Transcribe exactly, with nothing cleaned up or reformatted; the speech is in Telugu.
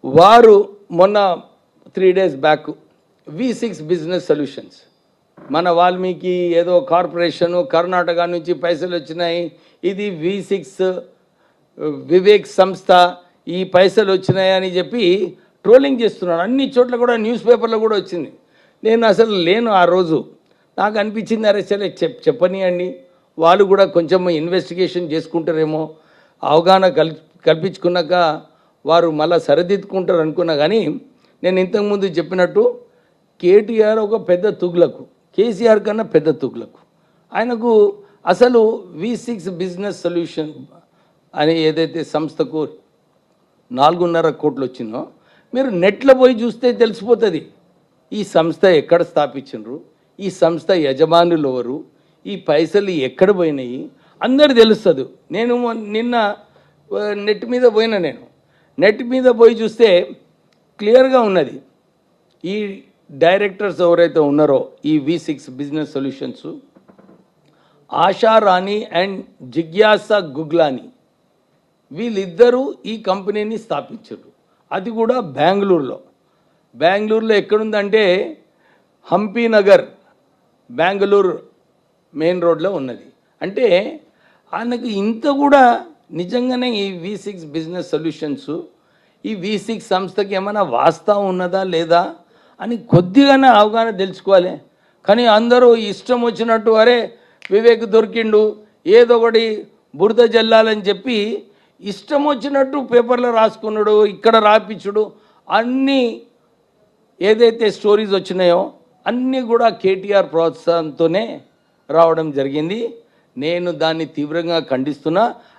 వారు మొన్న three days back V six business solutions మన వాల్మీకి ఏదో కార్పొరేషను కర్ణాటక నుంచి పైసలు వచ్చినాయి, ఇది వి సిక్స్ వివేక్ సంస్థ ఈ పైసలు వచ్చినాయి అని చెప్పి ట్రోలింగ్ చేస్తున్నాడు. అన్ని చోట్ల కూడా న్యూస్ పేపర్లో కూడా వచ్చింది. నేను అసలు లేను ఆ రోజు. నాకు అనిపించింది అరే సరే చెప్ చెప్పనియండి వాళ్ళు కూడా కొంచెం ఇన్వెస్టిగేషన్ చేసుకుంటారేమో, అవగాహన కల్ కల్పించుకున్నాక వారు మళ్ళీ సరిదిద్దుకుంటారు అనుకున్నా. కానీ నేను ఇంతకుముందు చెప్పినట్టు కేటీఆర్ ఒక పెద్ద తుగ్లకు, కేసీఆర్ కన్నా పెద్ద తుగ్లకు. ఆయనకు అసలు వి సిక్స్ బిజినెస్ సొల్యూషన్ అని ఏదైతే సంస్థకు నాలుగున్నర కోట్లు వచ్చిందో మీరు నెట్లో పోయి చూస్తే తెలిసిపోతుంది ఈ సంస్థ ఎక్కడ స్థాపించారు, ఈ సంస్థ యజమానులు ఎవరు, ఈ పైసలు ఎక్కడ పోయినాయి అందరు తెలుస్తుంది. నేను నిన్న నెట్ మీద పోయినా, నేను నెట్ మీద పోయి చూస్తే క్లియర్గా ఉన్నది. ఈ డైరెక్టర్స్ ఎవరైతే ఉన్నారో ఈ V six business solutions, Asha Rani and జిజ్ఞాసా గుగ్లాని వీళ్ళిద్దరూ ఈ కంపెనీని స్థాపించారు. అది కూడా బెంగళూరులో. బెంగళూరులో ఎక్కడుందంటే హంపీ నగర్ బెంగళూరు మెయిన్ రోడ్లో ఉన్నది. అంటే ఆయనకు ఇంత కూడా నిజంగానే ఈ వి సిక్స్ బిజినెస్ సొల్యూషన్స్ ఈ వి సిక్స్ సంస్థకి ఏమైనా వాస్తవం ఉన్నదా లేదా అని కొద్దిగానే అవగాహన తెలుసుకోవాలి. కానీ అందరూ ఇష్టం వచ్చినట్టు అరే వివేక్ దొరికిండు ఏదో ఒకటి బురద జల్లాలని చెప్పి ఇష్టం వచ్చినట్టు పేపర్లో రాసుకున్నాడు, ఇక్కడ రాపించుడు, అన్నీ ఏదైతే స్టోరీస్ వచ్చినాయో అన్నీ కూడా కేటీఆర్ ప్రోత్సాహంతోనే రావడం జరిగింది. నేను దాన్ని తీవ్రంగా ఖండిస్తున్నా.